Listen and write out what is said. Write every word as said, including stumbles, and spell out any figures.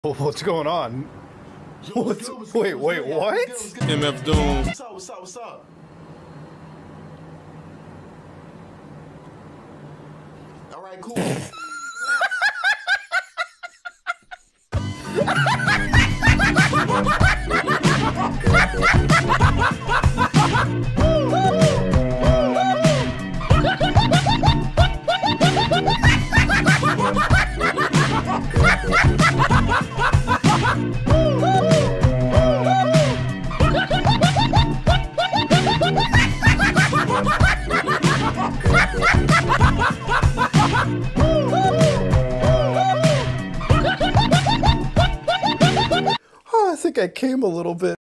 What's going on? Yo, What's, good, what's wait, good, wait, what's what? good, what's good? M F Doom. What's up, what's up, what's up? All right, cool. Oh, I think I came a little bit.